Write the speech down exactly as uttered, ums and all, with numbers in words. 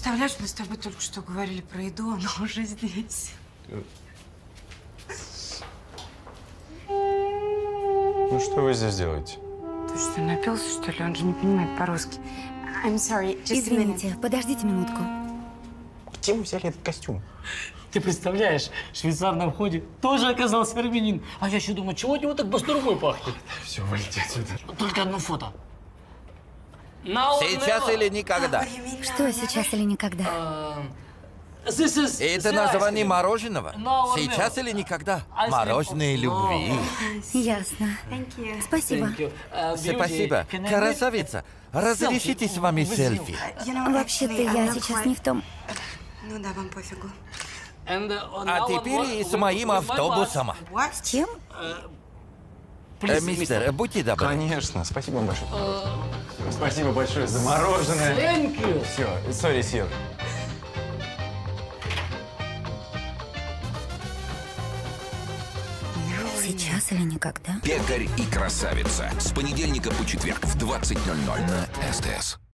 представляешь, мы с тобой только что говорили про еду, она уже здесь. Ну что вы здесь делаете? Ты что, напился, что ли? Он же не понимает по-русски. I'm sorry, just a minute. Извините, подождите минутку. Где вы взяли этот костюм? Ты представляешь, швейцар на входе тоже оказался армянин. А я еще думаю, чего от него так бастурмой пахнет? Все, валите отсюда. Только одно фото. Now or Сейчас never. или никогда. Что сейчас или никогда? А, this is Это the название ice cream. мороженого. No or Сейчас never. или никогда. Ice cream. Мороженое любви. Ясно. Thank you. Спасибо. Thank you. Uh, beauty, Спасибо. can I Красавица. Разрешите с вами With you. селфи? You know, Вообще-то actually, I'm я not сейчас quite- не в том. Ну да, вам пофигу. And, uh, А now теперь one и more с моим with my автобусом. What? С чем? bus. Э, Please, Мистер, будьте добры. Конечно, спасибо вам большое. Спасибо большое за мороженое. Thank you. Все, сори, сир. Сейчас или никогда? «Пекарь и красавица». С понедельника по четверг в двадцать ноль ноль на СТС.